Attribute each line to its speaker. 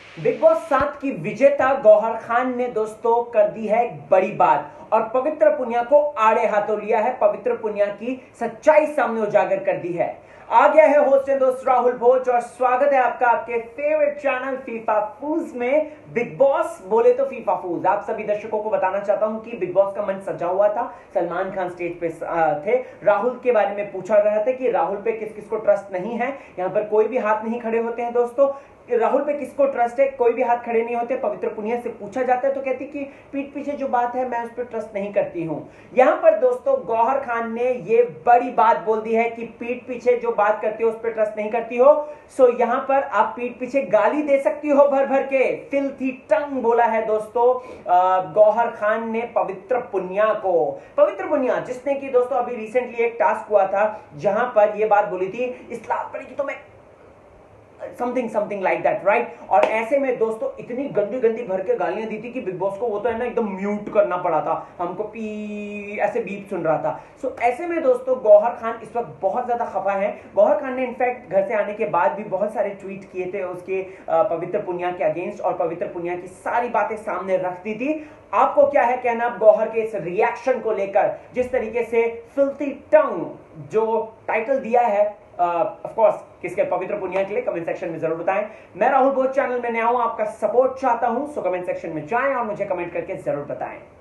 Speaker 1: Big boss 7 की विजेता गौहर खान ने दोस्तों कर दी है एक बड़ी बात और पवित्र पुनिया को आड़े हाथों लिया है। पवित्र पुनिया की सच्चाई सामने उजागर कर दी है। आ गया है होस्ट एंड दोस्त राहुल भोज और स्वागत है आपका आपके फेवरेट चैनल फीफा फूज में। बिग बॉस बोले तो फीफा फूज। आप सभी दर्शकों को बताना चाहता हूं कि बिग बॉस का मंच सजा हुआ था। सलमान खान स्टेज पे थे। राहुल के बारे में पूछा रहा था कि राहुल पे किस किस को ट्रस्ट नहीं है। यहां पर कोई भी हाथ नहीं खड़े होते हैं दोस्तों। राहुल पे किसको ट्रस्ट है, कोई भी हाथ खड़े नहीं होते। पवित्र पुनिया से पूछा जाता है तो कहती कि पीठ पीछे जो बात है मैं उस पर ट्रस्ट नहीं करती हूं। यहां पर दोस्तों गौहर खान ने ये बड़ी बात बोल दी है कि पीठ पीछे जो बात करती हो उस पर ट्रस्ट नहीं करती हो। सो यहां पर आप पीठ पीछे गाली दे सकती हो भर भर के। फिल्थी टंग बोला है दोस्तों गौहर खान ने पवित्र पुनिया को। पवित्र पुनिया जिसने कि दोस्तों अभी रिसेंटली एक टास्क हुआ था जहां पर यह बात बोली थी इस्लाम पड़ेगी तो मैं समथिंग लाइक दैट, राइट। और ऐसे में दोस्तों इतनी गंदी गंदी भर के गालियां दी थी कि बिग बॉस को वो तो है ना एकदम म्यूट करना पड़ा था। हमको पी ऐसे बीप सुन रहा था। सो ऐसे में दोस्तों गौहर खान इस वक्त बहुत ज्यादा खफा है। गौहर खान ने इनफैक्ट घर से आने के बाद भी बहुत सारे ट्वीट किए थे उसके पवित्र पुनिया के अगेंस्ट और पवित्र पुनिया की सारी बातें सामने रख दी थी। आपको क्या है कहना गौहर के इस रिएक्शन को लेकर, जिस तरीके से फिल्थी टंग जो टाइटल दिया है ऑफ कोर्स किसके, पवित्र पुनिया के लिए? कमेंट सेक्शन में जरूर बताएं। मैं राहुल भोज चैनल में नया हूं, आपका सपोर्ट चाहता हूं। सो कमेंट सेक्शन में जाएं और मुझे कमेंट करके जरूर बताएं।